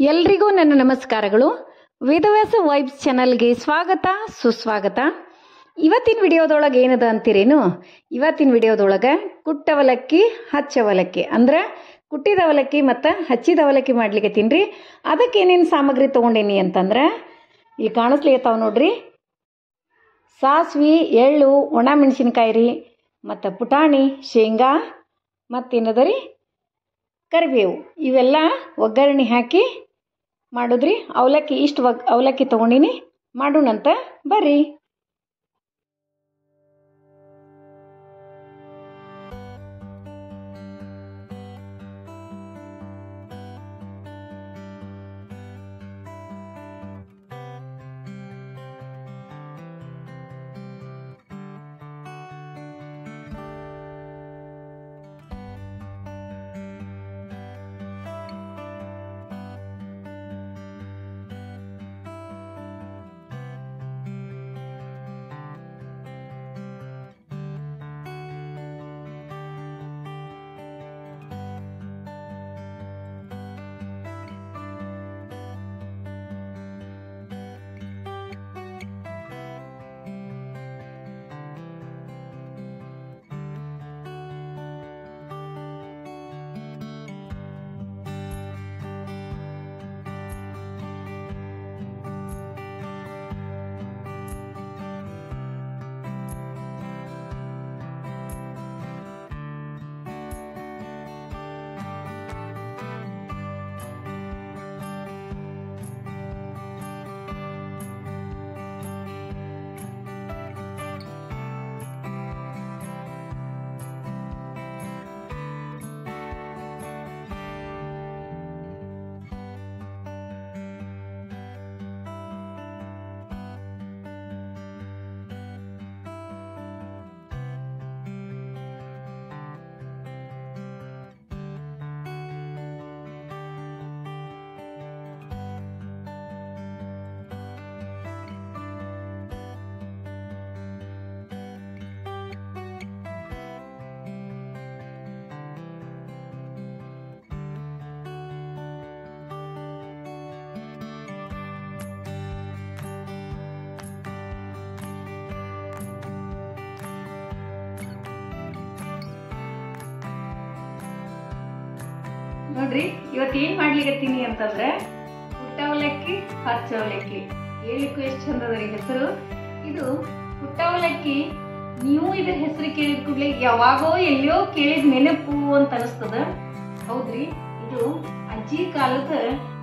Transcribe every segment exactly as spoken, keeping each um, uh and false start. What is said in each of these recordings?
ಎಲ್ರಿಗೂ ನನ್ನ ನಮಸ್ಕಾರಗಳು. ವೇದವ್ಯಾಸ ವೈಬ್ಸ್ ಚಾನಲ್ಗೆ ಸ್ವಾಗತ ಸುಸ್ವಾಗತ. ಇವತ್ತಿನ ವಿಡಿಯೋದೊಳಗೆ ಏನದ ಅಂತೀರೇನು? ಇವತ್ತಿನ ವಿಡಿಯೋದೊಳಗೆ ಕುಟ್ಟವಲಕ್ಕಿ ಹಚ್ಚವಲಕ್ಕಿ ಅಂದ್ರೆ ಕುಟ್ಟಿದ ಅವಲಕ್ಕಿ ಮತ್ತು ಹಚ್ಚಿದ ಅವಲಕ್ಕಿ ಮಾಡ್ಲಿಕ್ಕೆ ತಿನ್ರಿ. ಅದಕ್ಕೆ ಏನೇನು ಸಾಮಗ್ರಿ ತೊಗೊಂಡೇನಿ ಅಂತಂದ್ರೆ ಇಲ್ಲಿ ಕಾಣಿಸ್ಲಿಕ್ಕತ್ತಾವ ನೋಡ್ರಿ. ಸಾಸ್ವಿ, ಎಳ್ಳು, ಒಣ ಮೆಣಸಿನ್ಕಾಯಿ ರೀ, ಮತ್ತು ಪುಟಾಣಿ, ಶೇಂಗಾ, ಮತ್ತೇನದ ರೀ ಕರಿಬೇವು. ಇವೆಲ್ಲ ಒಗ್ಗರಣೆ ಹಾಕಿ ಮಾಡೋದ್ರಿ. ಅವಲಕ್ಕಿ ಇಷ್ಟು ಒಗ್ ಅವಲಕ್ಕಿ ತೊಗೊಂಡಿನಿ, ಮಾಡೋಣಂತ ಬರ್ರಿ. ನೋಡ್ರಿ, ಇವತ್ತು ಏನ್ ಮಾಡ್ಲಿಕತ್ತೀನಿ ಅಂತಂದ್ರೆ ಕುಟ್ಟವಲಕ್ಕಿ ಹಚ್ಚವಲಕ್ಕಿ. ಹೇಳಿಕ್ಕೂ ಎಷ್ಟು ಚಂದ ಅದ ರೀ ಹೆಸರು. ಇದು ಕುಟ್ಟವಲಕ್ಕಿ. ನೀವು ಇದ್ರ ಹೆಸರು ಕೇಳಿದ ಕೂಡಲೇ ಯಾವಾಗೋ ಎಲ್ಲಿಯೋ ಕೇಳಿದ ನೆನಪು ಅಂತ ಅನಿಸ್ತದ. ಹೌದ್ರಿ, ಇದು ಅಜ್ಜಿ ಕಾಲದ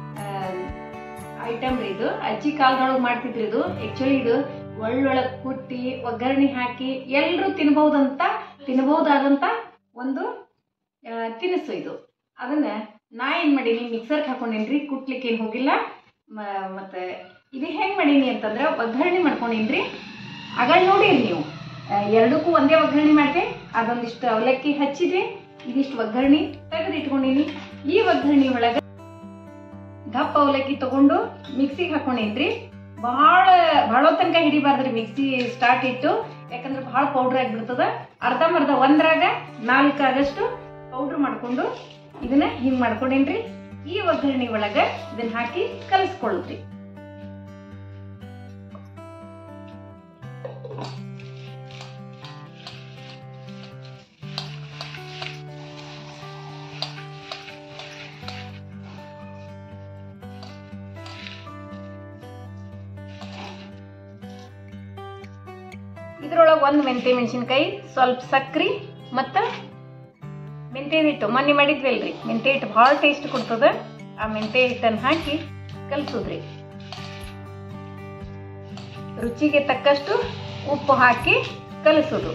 ಐಟಮ್ ರೀ. ಇದು ಅಜ್ಜಿ ಕಾಲದೊಳಗೆ ಮಾಡ್ತಿದ್ರಿ. ಇದು ಆಕ್ಚುಲಿ ಇದು ಒಳ್ಳೊಳಗ್ ಕುಟ್ಟಿ ಒಗ್ಗರಣೆ ಹಾಕಿ ಎಲ್ರು ತಿನ್ಬಹುದಂತ ತಿನ್ಬಹುದಾದಂತ ಒಂದು ತಿನಿಸು ಇದು. ಅದನ್ನ ನಾ ಏನ್ ಮಾಡೀನಿ, ಮಿಕ್ಸರ್ಗೆ ಹಾಕೊಂಡೇನ್ರಿ. ಕುಟ್ಲಿಕ್ಕೆ ಏನು ಹೋಗಿಲ್ಲ. ಮತ್ತೆ ಇದು ಹೆಂಗ್ ಮಾಡೀನಿ ಅಂತಂದ್ರೆ ಒಗ್ಗರಣೆ ಮಾಡ್ಕೊಂಡೇನ್ರಿ. ಆಗ ನೋಡಿರಿ ನೀವು, ಎರಡಕ್ಕೂ ಒಂದೇ ಒಗ್ಗರಣೆ ಮಾಡಿದೆ. ಅದೊಂದಿಷ್ಟು ಅವಲಕ್ಕಿ ಹಚ್ಚಿದೆ, ಇದಿಷ್ಟು ಒಗ್ಗರಣೆ ತೆಗೆದು ಇಟ್ಕೊಂಡೀನಿ. ಈ ಒಗ್ಗರಣೆ ಒಳಗ ದಪ್ಪ ಅವಲಕ್ಕಿ ತಗೊಂಡು ಮಿಕ್ಸಿಗೆ ಹಾಕೊಂಡೇನ್ರಿ. ಬಹಳ ಬಹಳ ತನಕ ಹಿಡಿಬಾರ್ದ್ರಿ ಮಿಕ್ಸಿ ಸ್ಟಾರ್ಟ್ ಇಟ್ಟು, ಯಾಕಂದ್ರೆ ಬಹಳ ಪೌಡ್ರ್ ಆಗಿಬಿಡ್ತದ. ಅರ್ಧಂಬರ್ಧ ಒಂದ್ರಾಗ ನಾಲ್ಕಾಗಷ್ಟು ಪೌಡ್ರ್ ಮಾಡ್ಕೊಂಡು ಇದನ್ನ ಹಿಂಗ್ ಮಾಡ್ಕೊಂಡೇನ್ರಿ. ಈ ಒಗ್ಗರಣೆ ಒಳಗ ಇದನ್ನ ಹಾಕಿ ಕಲಸ್ಕೊಳ್ಳ್ರಿ. ಇದ್ರೊಳಗೆ ಒಂದು ಮೆಂತೆ ಮೆಣಸಿನ್ಕಾಯಿ, ಸ್ವಲ್ಪ ಸಕ್ರಿ ಮತ್ತ ಮೆಂತೆ ಹಿಟ್ಟು ಮೊನ್ನೆ ಮಾಡಿದ್ವಲ್ರಿ. ಮೆಂತೆ ಹಿಟ್ಟು ಭಾಳ ಟೇಸ್ಟ್ ಕೊಡ್ತದ. ಆ ಮೆಂತೆ ಹಿಟ್ಟನ್ನು ಹಾಕಿ ಕಲಸೋದ್ರಿ. ರುಚಿಗೆ ತಕ್ಕಷ್ಟು ಉಪ್ಪು ಹಾಕಿ ಕಲಸೋದು.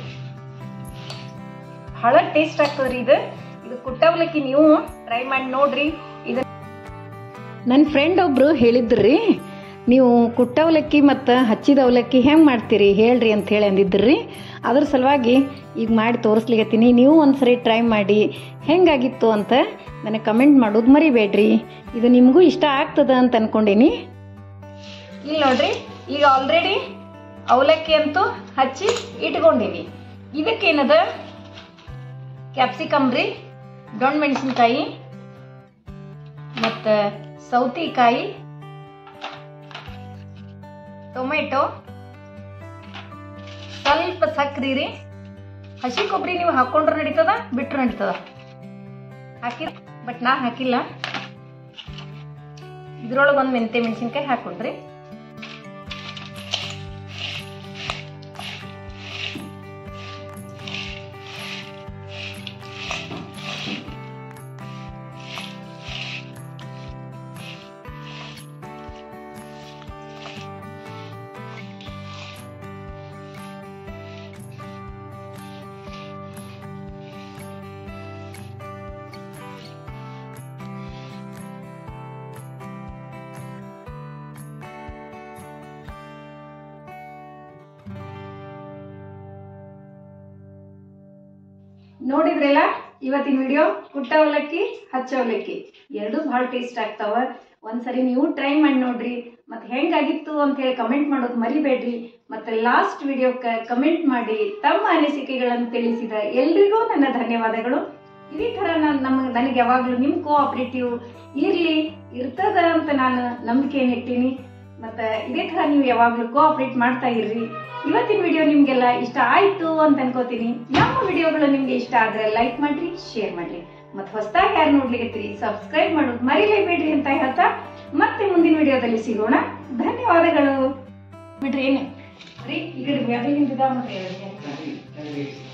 ಬಹಳ ಟೇಸ್ಟ್ ಆಗ್ತದ್ರಿ ಇದು. ಇದು ಕುಟ್ಟವಲಕ್ಕಿ ನೀವು ಟ್ರೈ ಮಾಡಿ ನೋಡ್ರಿ. ಇದು ನನ್ನ ಫ್ರೆಂಡ್ ಒಬ್ರು ಹೇಳಿದ್ರಿ, ನೀವು ಕುಟ್ಟವಲಕ್ಕಿ ಮತ್ತು ಹಚ್ಚಿದ ಅವಲಕ್ಕಿ ಹೆಂಗೆ ಮಾಡ್ತೀರಿ ಹೇಳ್ರಿ ಅಂತ ಹೇಳಿ ಅಂದಿದ್ರಿ. ಅದ್ರ ಸಲುವಾಗಿ ಈಗ ಮಾಡಿ ತೋರಿಸ್ಲಿಕತ್ತೀನಿ. ನೀವು ಒಂದ್ಸರಿ ಟ್ರೈ ಮಾಡಿ ಹೆಂಗಾಗಿತ್ತು ಅಂತ ನನಗೆ ಕಮೆಂಟ್ ಮಾಡೋದು ಮರಿಬೇಡ್ರಿ. ಇದು ನಿಮಗೂ ಇಷ್ಟ ಆಗ್ತದ ಅಂತ ಅನ್ಕೊಂಡೀನಿ. ಇಲ್ಲಿ ನೋಡ್ರಿ, ಈಗ ಆಲ್ರೆಡಿ ಅವಲಕ್ಕಿ ಅಂತೂ ಹಚ್ಚಿ ಇಟ್ಕೊಂಡೀನಿ. ಇದಕ್ಕೇನದ ಕ್ಯಾಪ್ಸಿಕಮ್ ರೀ, ದೊಣ್ಣೆ ಮೆಣಸಿನ್ಕಾಯಿ ಮತ್ತು ಸೌತೆಕಾಯಿ, ಟೊಮೆಟೊ, ಸ್ವಲ್ಪ ಸಕ್ರಿ ರೀ. ಹಸಿ ಕೊಬ್ಬರಿ ನೀವು ಹಾಕೊಂಡ್ರೆ ನಡೀತದ, ಬಿಟ್ರೆ ನಡೀತದ. ಹಾಕಿ ಬಟ್ ನಾ ಹಾಕಿಲ್ಲ. ಇದ್ರೊಳಗೆ ಒಂದು ಮೆಂತೆ ಮೆಣಸಿನ್ಕಾಯಿ ಹಾಕೊಂಡ್ರಿ. ನೋಡಿದ್ರಲ್ಲ ಇವತ್ತಿನ ವಿಡಿಯೋ. ಕುಟ್ಟ ಅವಲಕ್ಕಿ, ಹಚ್ಚ ಅವಲಕ್ಕಿ ಎರಡು ಬಹಳ ಟೇಸ್ಟ್ ಆಗ್ತಾವ. ಒಂದ್ಸರಿ ನೀವು ಟ್ರೈ ಮಾಡಿ ನೋಡ್ರಿ. ಮತ್ತೆ ಹೆಂಗಾಗಿತ್ತು ಅಂತ ಹೇಳಿ ಕಮೆಂಟ್ ಮಾಡೋದು ಮರಿಬೇಡ್ರಿ. ಮತ್ತೆ ಲಾಸ್ಟ್ ವಿಡಿಯೋಕ್ಕೆ ಕಮೆಂಟ್ ಮಾಡಿ ತಮ್ಮ ಅನಿಸಿಕೆಗಳನ್ನು ತಿಳಿಸಿದ ಎಲ್ರಿಗೂ ನನ್ನ ಧನ್ಯವಾದಗಳು. ಇದೇ ತರ ನಾನು ನಮಗೆ ನನಗೆ ಯಾವಾಗಲೂ ನಿಮ್ಮ ಕೋಆಪರೇಟಿವ್ ಇರ್ಲಿ ಇರ್ತದ ಅಂತ ನಾನು ನಂಬಿಕೆಯನ್ನು ಇಟ್ಟೀನಿ. ಮತ್ತೆ ಇದೇ ತರ ನೀವು ಯಾವಾಗಲೂ ಕೋಆಪರೇಟ್ ಮಾಡ್ತಾ ಇರ್ರಿ. ಇವತ್ತಿನ ವಿಡಿಯೋ ನಿಮ್ಗೆಲ್ಲ ಇಷ್ಟ ಆಯ್ತು ಅಂತ ಅನ್ಕೋತೀನಿ. ನಮ್ಮ ವಿಡಿಯೋಗಳು ನಿಮ್ಗೆ ಇಷ್ಟ ಆದ್ರೆ ಲೈಕ್ ಮಾಡ್ರಿ, ಶೇರ್ ಮಾಡ್ರಿ. ಮತ್ತೆ ಹೊಸದಾಗಿ ಯಾರು ನೋಡ್ಲಿಕ್ಕೆ ಸಬ್ಸ್ಕ್ರೈಬ್ ಮಾಡೋದು ಮರಿಲೇಬೇಡ್ರಿ ಅಂತ ಹೇಳ್ತಾ ಮತ್ತೆ ಮುಂದಿನ ವಿಡಿಯೋದಲ್ಲಿ ಸಿಗೋಣ. ಧನ್ಯವಾದಗಳು. ಬಿಡ್ರಿ ಏನು ರೀ, ಈ ಕಡೆ